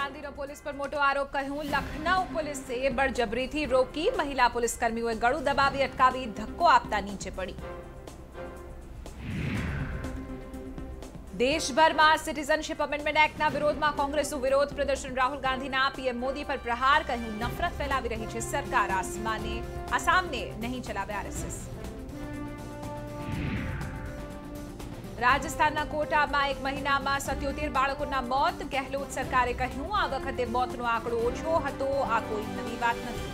ગાંધીનો પોલીસ પર મોટો આરોપ કહ્યું લખનઉ પોલીસે બળજબરીથી રોકી મહિલા પોલીસકર્મીઓએ ગળું દબાવી અટકાવી ધક્કો આપતા નીચે પડી। દેશભરમાં સિટીઝનશીપ અમેન્ડમેન્ટ એક્ટના વિરોધમાં કોંગ્રેસનું વિરોધ પ્રદર્શન। રાહુલ ગાંધીના પીએમ મોદી પર પ્રહાર, કહ્યું નફરત ફેલાવી રહી છે સરકાર, આસામને નહીં ચલાવે આરએસએસ। રાજસ્થાનના કોટામાં એક મહિનામાં 77 બાળકોના મોત। ગેહલોત સરકારે કહ્યું આ વખતે મોતનો આંકડો ઓછો હતો, આ કોઈ નવી વાત નથી।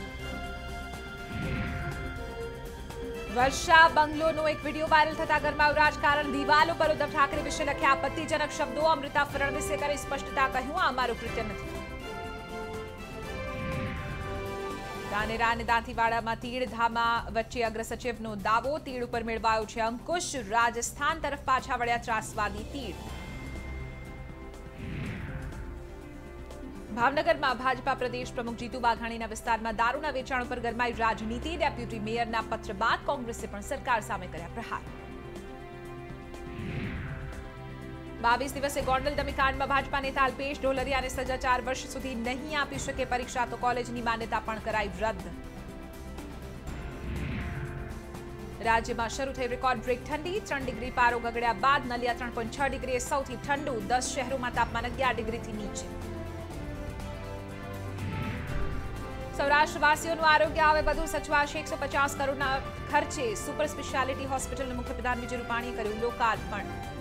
વર્ષા બંગલોનો એક વીડિયો વાયરલ થતા ગરમાયું રાજકારણ। દિવાલો પર ઉદ્ધવ ઠાકરે વિશે લખ્યા આપત્તિજનક શબ્દો। અમૃતા ફડણવીસે કરી સ્પષ્ટતા, કહ્યું આ અમારું કૃત્ય નથી। ધાનેરા અને દાંતીવાડામાં તીડધામા વચ્ચે અગ્રસચિવનો દાવો, તીડ ઉપર મેળવાયો છે અંકુશ। રાજસ્થાન તરફ પાછા વળ્યા ત્રાસવાદી તીડ। ભાવનગરમાં ભાજપા પ્રદેશ પ્રમુખ જીતુ વાઘાણીના વિસ્તારમાં દારૂના વેચાણ પર ગરમાઈ રાજનીતિ। ડેપ્યુટી મેયરના પત્ર બાદ કોંગ્રેસે પણ સરકાર સામે કર્યા પ્રહાર। 22 દિવસે ગોંડલ દમીકાંડમાં ભાજપા નેતા અલ્પેશ ઢોલરિયાને સજા 4 વર્ષ સુધી નહીં આપી શકે પરીક્ષા, તો કોલેજની માન્યતા પણ કરાઈ રદ। રાજ્યમાં શરૂ થઈ રેકોર્ડ બ્રેક ઠંડી, 3 ડિગ્રી પારો ગગડ્યા બાદ નલિયા 3.6 ડિગ્રીએ સૌથી ઠંડુ, 10 શહેરોમાં તાપમાન 11 ડિગ્રીથી નીચે। સૌરાષ્ટ્રવાસીઓનું આરોગ્ય હવે વધુ સચવાશે। 150 કરોડના ખર્ચે સુપર સ્પેશિયાલિટી હોસ્પિટલનું મુખ્યપ્રધાન વિજય રૂપાણીએ કર્યું લોકાર્પણ।